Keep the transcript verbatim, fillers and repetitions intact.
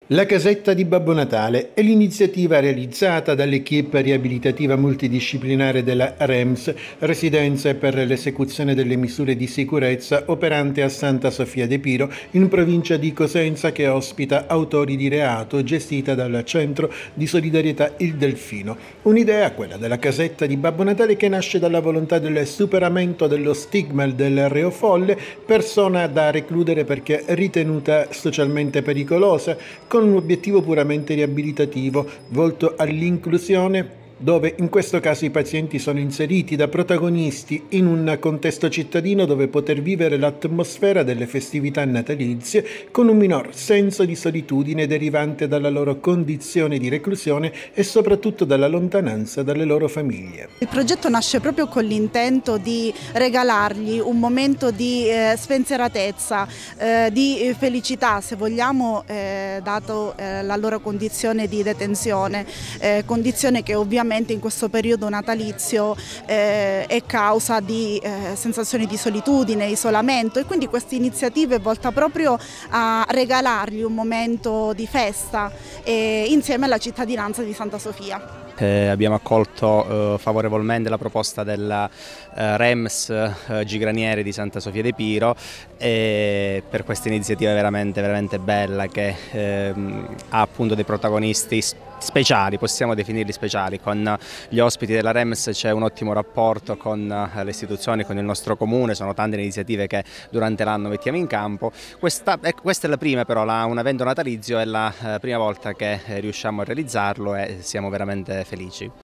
La casetta di Babbo Natale è l'iniziativa realizzata dall'equipe riabilitativa multidisciplinare della REMS, Residenze per l'esecuzione delle misure di sicurezza, operante a Santa Sofia de Piro, in provincia di Cosenza, che ospita autori di reato, gestita dal Centro di Solidarietà Il Delfino. Un'idea, quella della casetta di Babbo Natale, che nasce dalla volontà del superamento dello stigma del reo folle, persona da recludere perché ritenuta socialmente pericolosa, con un obiettivo puramente riabilitativo, volto all'inclusione, dove in questo caso i pazienti sono inseriti da protagonisti in un contesto cittadino dove poter vivere l'atmosfera delle festività natalizie con un minor senso di solitudine derivante dalla loro condizione di reclusione e soprattutto dalla lontananza dalle loro famiglie. Il progetto nasce proprio con l'intento di regalargli un momento di eh, spensieratezza, eh, di felicità, se vogliamo, eh, dato eh, la loro condizione di detenzione, eh, condizione che ovviamente in questo periodo natalizio eh, è causa di eh, sensazioni di solitudine, isolamento, e quindi questa iniziativa è volta proprio a regalargli un momento di festa eh, insieme alla cittadinanza di Santa Sofia. Eh, abbiamo accolto eh, favorevolmente la proposta della eh, REMS eh, Gigranieri di Santa Sofia de Piro, e per questa iniziativa veramente, veramente bella, che eh, ha appunto dei protagonisti speciali, possiamo definirli speciali. Con gli ospiti della REMS c'è un ottimo rapporto con le istituzioni, con il nostro comune, sono tante le iniziative che durante l'anno mettiamo in campo. Questa, eh, questa è la prima, però, la, un evento natalizio è la eh, prima volta che eh, riusciamo a realizzarlo e siamo veramente felici.